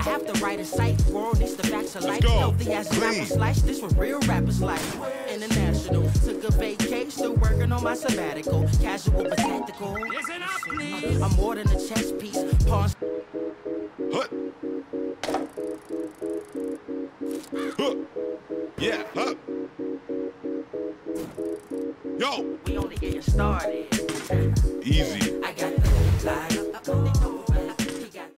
have the right insight. World needs the facts of life. Healthy as an apple slice. This what real rappers like. International. Took a vacation, still working on my sabbatical. Casual but tactical. Listen up, please. I'm more than a chess piece. Pawns. Hut. Huh. Yeah, huh. Yo. We only getting started. Easy.